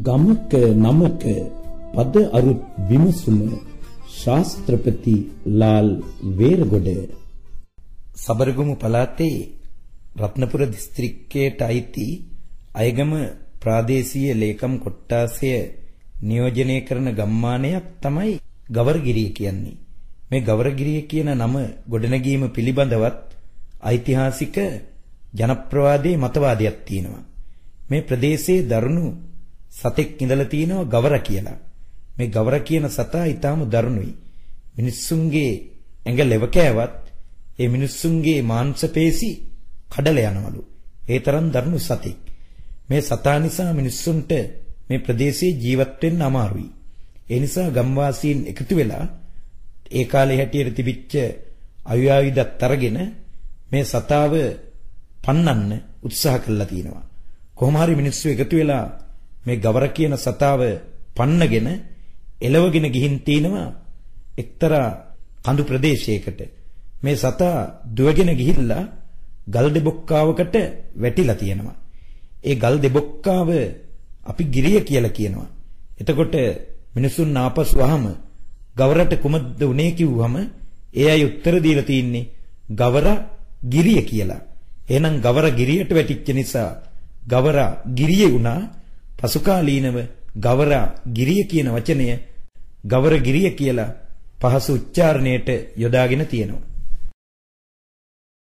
ගමක නමක පද අරුත් විමසුම ශාස්ත්‍රපති ලාල් වේරගොඩ සබරගමු පළාතේ රත්නපුර දිස්ත්‍රික්කයට අයිති අයගම ප්‍රාදේශීය ලේකම් කොට්ටාසය නියෝජනය කරන ගම්මානයක් තමයි ගවරගිරිය කියන්නේ. මේ ගවරගිරිය කියන නම ගොඩනැගීම පිළිබඳවත් ඓතිහාසික ජනප්‍රවාදයේ මතවාදයක් තියෙනවා. මේ ප්‍රදේශයේ දරුණු සතෙක් ඉඳලා තිනවා ගවර කියලා. මේ ගවර කියන සතා ඊටාම දරුණුයි. මිනිස්සුන්ගේ ඇඟ ලෙව කෑවත් ඒ මිනිස්සුන්ගේ මාංශ පේශි කඩලා යනවලු. ඒ තරම් දරුණු සතෙක්. මේ සතා නිසා මිනිස්සුන්ට මේ ප්‍රදේශයේ ජීවත් වෙන්න අමාරුයි. ඒ නිසා ගම්වාසීන් එකතු වෙලා ඒ කාලේ හැටියට තිබිච්ච ආයුධත් අරගෙන මේ සතාව පන්නන්න උත්සාහ කළා තියෙනවා. කොහොම හරි මිනිස්සු එකතු වෙලා මේ ගවර කියන සතාව පන්නගෙන එලවගෙන ගිහින් තිනවා එක්තරා කඳු ප්‍රදේශයකට. මේ සතා දුවගෙන ගිහිල්ලා ගල් දෙබොක්කාවකට වැටිලා තියෙනවා. ඒ ගල් දෙබොක්කාව අපි ගිරිය කියලා කියනවා. එතකොට මිනිසුන් ආපසු වහම ගවරට කුමද්ද උනේ කිව්වම ඒ අය උත්තර දීලා තින්නේ ගවර ගිරිය කියලා. එහෙනම් ගවර ගිරියට වැටිච්ච නිසා ගවර ගිරිය වුණා. පසුකාලීනව ගවර ගිරිය කියන වචනය ගවර ගිරිය කියලා පහසු උච්චාරණයට යොදාගෙන තියෙනවා.